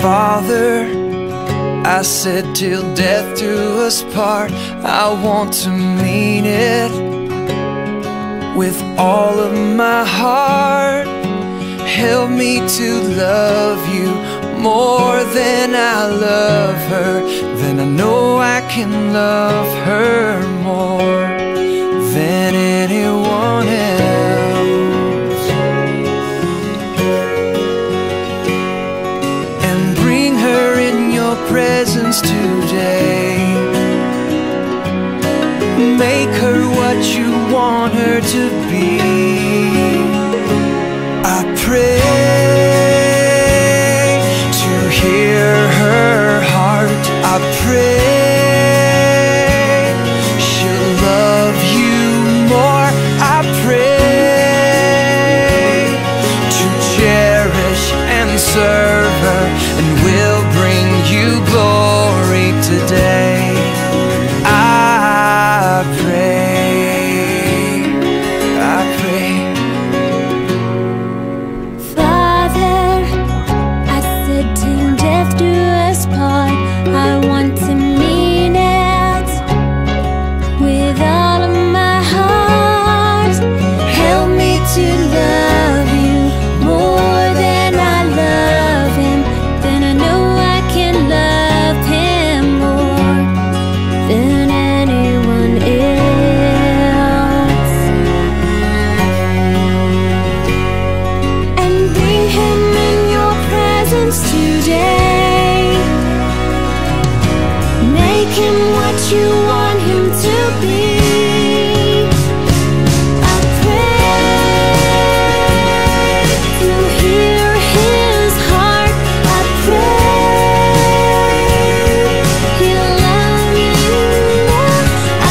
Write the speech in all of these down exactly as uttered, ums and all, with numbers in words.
Father, I said till death do us part. I want to mean it with all of my heart. Help me to love you more than I love her. Then I know I can love her more than anyone else. And bring her in your presence today. Make her what you want her to be. I pray to hear her heart. I pray she'll love you more. I pray to cherish and serve her, and will bring you glory today. I pray, I pray. Father, I said till death do us part. I want to mean it with all of my heart. Help me to love you more than I love him. Then I know I can love him more than anyone else. And bring him in your presence today. Make him what you want him to be. I pray to hear his heart. I pray he'll love you more. I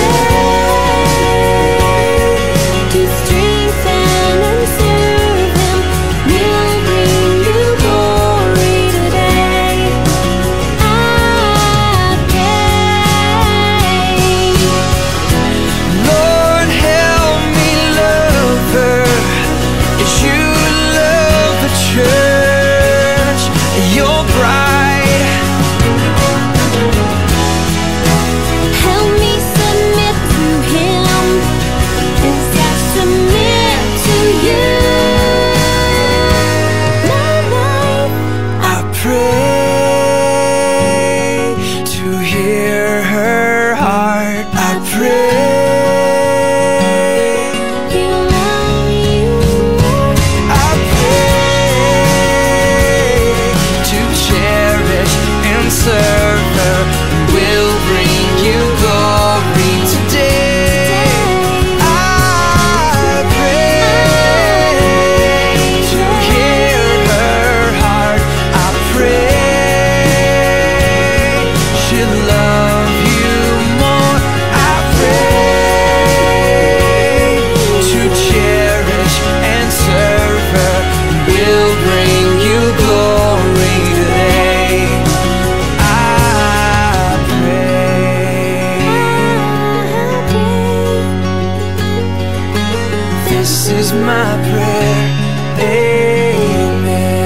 pray to strengthen and serve him. Will bring you glory today. I pray. Lord, help me love her as you love the church, your bride. Help me submit to him as I submit to you. My life, I pray to hear her heart. I pray, he'll love you more. I pray to cherish and serve her, will bring you glory today. I pray to hear her heart. I pray she'll love you more. I pray to cherish and serve her, will bring you glory today. I pray. This is my prayer. Amen.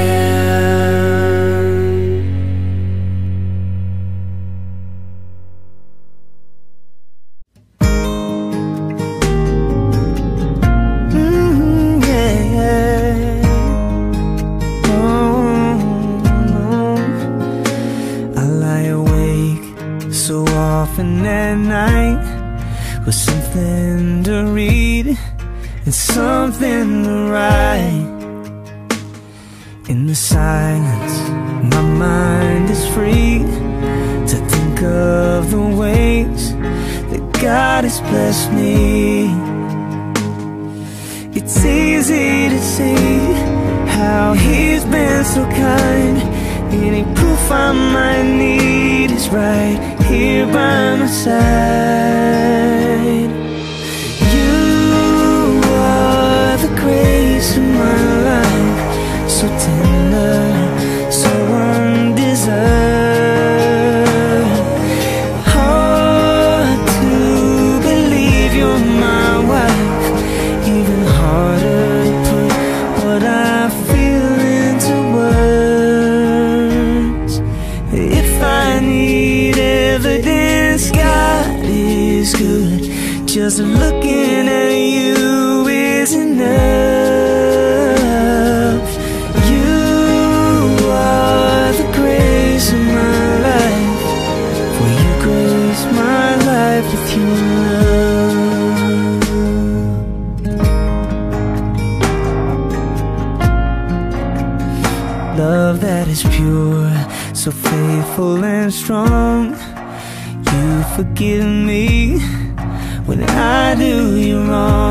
Mm, yeah, yeah. Oh, I lie awake so often at night with something to read and something to write. In the silence, my mind is free to think of the ways that God has blessed me. It's easy to see how he's been so kind. Any proof I might need is right here by my side. You are the grace of my life, so tender, so undeserved. Hard to believe you're my wife, even harder to put what I feel into words. Just looking at you is enough. You are the grace of my life, for you grace my life with your love. Love that is pure, so faithful and strong. You forgive me when I do you wrong.